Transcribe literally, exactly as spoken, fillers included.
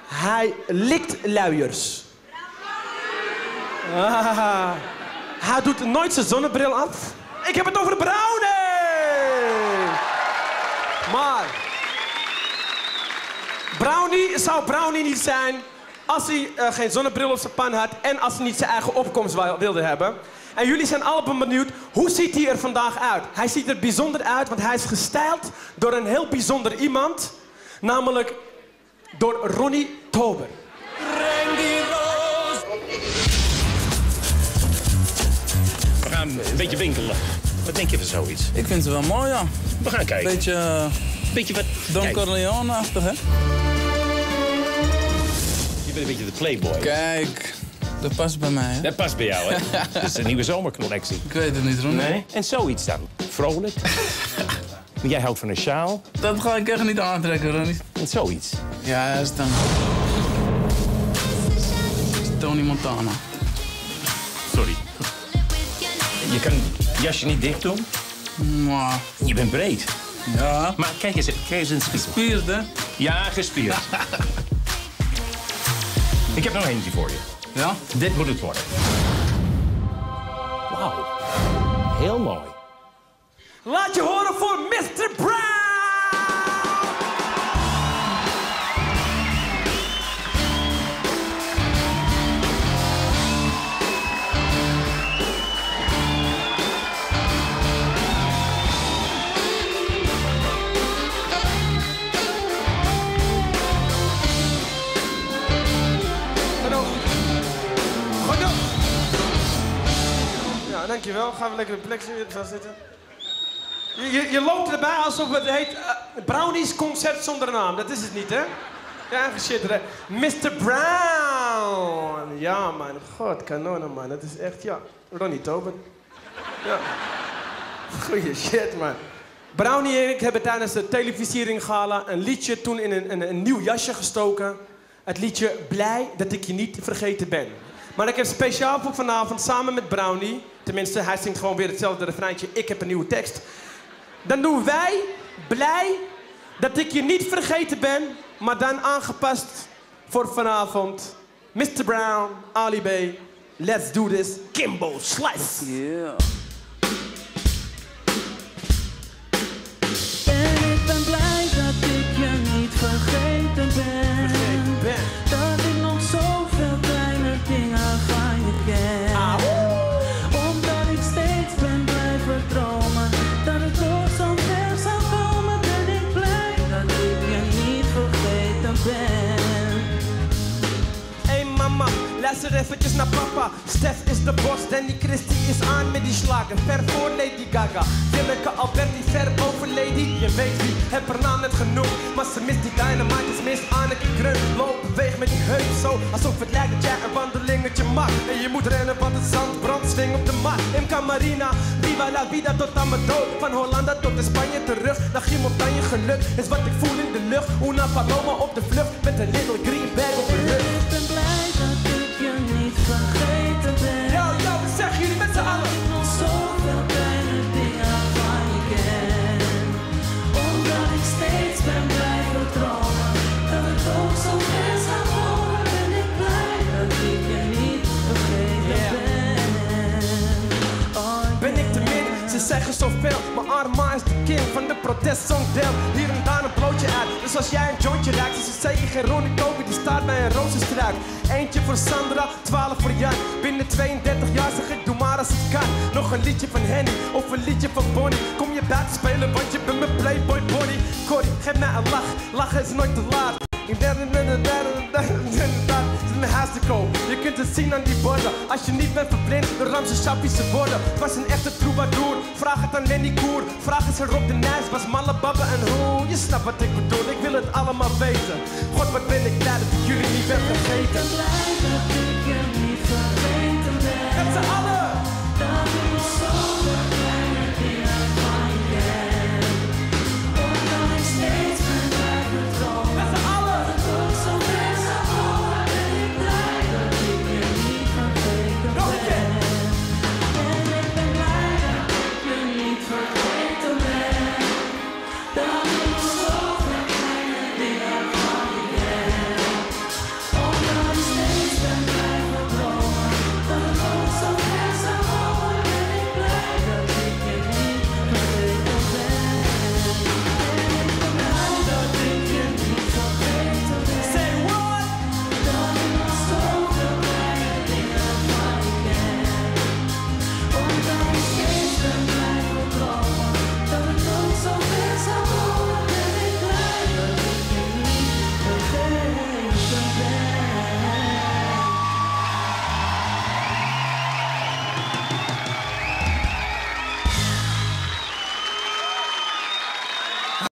Hij likt luiers. Ah, hij doet nooit zijn zonnebril af. Ik heb het over Brownie! Maar... Brownie zou Brownie niet zijn als hij uh, geen zonnebril op zijn pan had en als hij niet zijn eigen opkomst wilde hebben. En jullie zijn allemaal benieuwd, hoe ziet hij er vandaag uit? Hij ziet er bijzonder uit, want hij is gestyled door een heel bijzonder iemand. Namelijk door Ronnie Tober. We gaan een beetje winkelen. Wat denk je van zoiets? Ik vind ze wel mooi, ja. We gaan kijken. Beetje, uh, beetje wat... Don Corleone-achtig, hè? Je bent een beetje de playboy. Kijk, dat past bij mij, hè? Dat past bij jou, hè? Dat is een nieuwe zomercollectie. Ik weet het niet, Ronnie. Nee? En zoiets dan? Vrolijk? Jij houdt van een sjaal? Dat ga ik echt niet aantrekken, Ronnie. En zoiets? Ja, dat is dan... Tony Montana. Sorry. Je kan het jasje niet dicht doen? Maar... Je bent breed. Ja. Maar kijk eens, kijk eens in het spiegel. Gespierd, hè? Ja, gespierd. Ik heb nog eentje voor je. Ja? Dit moet het worden. Wauw. Heel mooi. Laat je horen voor mister Brown! Ja, dankjewel. Gaan we lekker een plekje weer gaan zitten. Je, je, je loopt erbij alsof het heet uh, Brownies Concert zonder naam. Dat is het niet, hè? Ja, shit, hè? mister Brown! Ja, man. God, kanonnen, man. Dat is echt, ja. Ronnie Tober. Ja. Goeie shit, man. Brownie en ik hebben tijdens de televisiering gala een liedje toen in een, een, een nieuw jasje gestoken. Het liedje Blij dat ik je niet vergeten ben. Maar ik heb speciaal voor vanavond samen met Brownie... Tenminste, hij zingt gewoon weer hetzelfde refreintje. Ik heb een nieuwe tekst. Dan doen wij Blij dat ik je niet vergeten ben... maar dan aangepast voor vanavond. mister Brown, Ali B, let's do this, Kimbo Slice. Yeah. En ik ben blij dat ik je niet vergeten ben. Vergeten ben. Dat ik nog zoveel kleine dingen van je ken. Ah, Omdat ik steeds ben blijven dromen. Dat het toch zo ver zou komen. Ben ik blij dat ik je niet vergeten ben. hey mama, luister eventjes naar papa. Stef is de boss, Danny Christie is aan met die slagen. Ver voor Lady Gaga. Willeke Alberti ver over Lady. Je weet wie, heb haar naam net genoemd. Maar ze mist die dynamite, is mis Anneke Kreun. Loop, beweeg met die heup zo, alsof het lijkt dat jij een wandelingetje mag. En je moet rennen, want het zand brandt, swing op de mat. Imca Marina, viva la vida tot aan mijn dood. Van Hollanda tot in Spanje terug. Naar Giermontagne geluk, is wat ik voel in de lucht. Una paloma op de vlucht, met een little green bag op de rug. Ik ben blij dat ik je niet vergeten ben. Yo, yo, wat zeggen jullie met z'n allen? Ik nog zoveel kleine dingen van je ken. Omdat ik steeds ben blijven dromen. Dat het ook zo ver zou komen. Ben ik blij dat ik je niet vergeten Yeah. ben. Oh, Ben ik te min, ze zeggen zoveel. Maar Arma is de king van de protestsongdeel. Hier en daar een broodje uit, dus als jij een jointje raakt, is het zeker geen Ronnie Tober, die staat bij een rozenstruik. Eentje voor Sandra, twaalf voor Jan. Binnen tweeëndertig jaar zeg ik, doe maar als het kan. Nog een liedje van Henny, of een liedje van Bonnie. Kom je buiten spelen, want je bent mijn playboy body. Corrie, geef mij een lach, lachen is nooit te laat. Ik denk dat het is mijn huis te koop. Je kunt het zien aan die borden. Als je niet bent verblind door Ramse Shappische woorden. Het was een echte troubadour. Vraag het aan Lenny Koer. Vraag eens aan Rob de Nijs. Was malle babbe en hoe? Je snapt wat ik bedoel. Ik wil het allemaal weten. God, wat ben ik blij dat ik jullie niet ben vergeten.